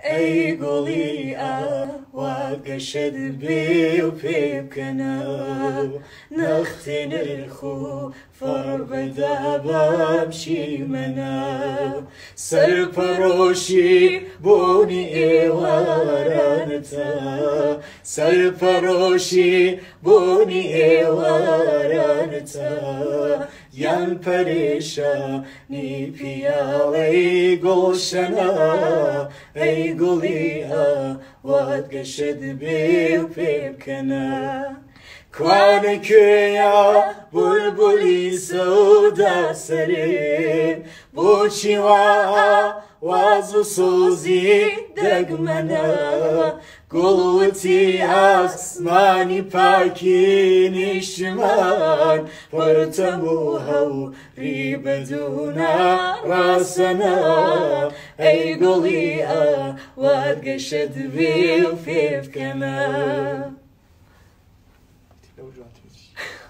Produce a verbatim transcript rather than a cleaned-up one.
ئەی گوڵی ئاوات گەشەد بێ و پێ بکەنە نەختی نرخ و فەڕ بەدا بەمشیمەنە سەرپەڕۆشی بۆنی ئێوارانتە سەرپەڕۆشی بۆنی ئێوارانتە یان پەرێشانی پیاڵەی گۆڵشەنە ئەی گوڵی ئاوات گەشەد بێ و پێ بکەنە کوانە کوێیە بولبولی سەودا سەرێن بۆچی وا واز و سۆزی دەگمەنە گوڵوتی ئاسمانی پاکی نیشتمان پڕتەم و هەوری بەدوونا ڕاستەنە ئەی گوڵی ئاوات گەشەد بێ و پێ بکەنە.